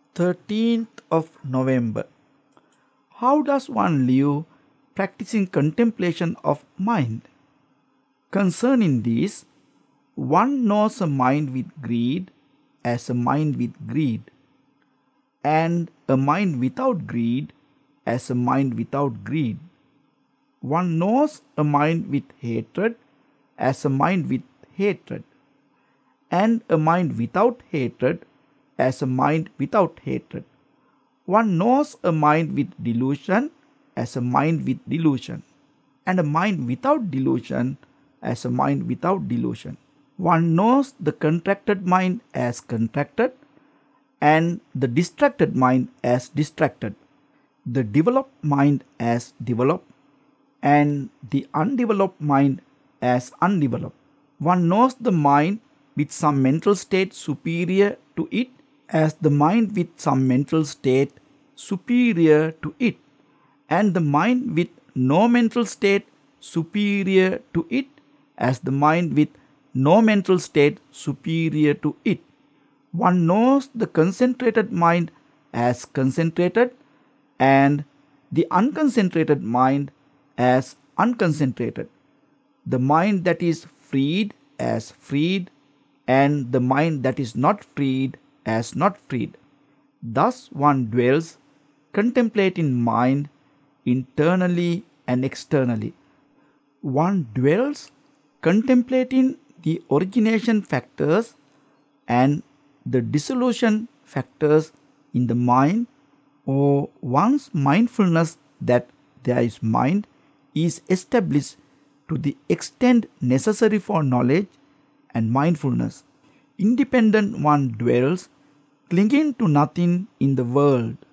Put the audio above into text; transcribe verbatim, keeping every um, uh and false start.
thirteenth of November. How does one live practicing contemplation of mind? Concerning this, one knows a mind with greed as a mind with greed, and a mind without greed as a mind without greed. One knows a mind with hatred as a mind with hatred, and a mind without hatred as a mind without hatred. One knows a mind with delusion as a mind with delusion, and a mind without delusion as a mind without delusion. One knows the contracted mind as contracted, and the distracted mind as distracted, the developed mind as developed, and the undeveloped mind as undeveloped. One knows the mind with some mental state superior to it as the mind with some mental state superior to it, and the mind with no mental state superior to it as the mind with no mental state superior to it. One knows the concentrated mind as concentrated, and the unconcentrated mind as unconcentrated, the mind that is freed as freed, and the mind that is not freed as not freed. Thus one dwells contemplating mind internally and externally. One dwells contemplating the origination factors and the dissolution factors in the mind, or one's mindfulness that there is mind is established to the extent necessary for knowledge and mindfulness. Independent one dwells, clinging to nothing in the world.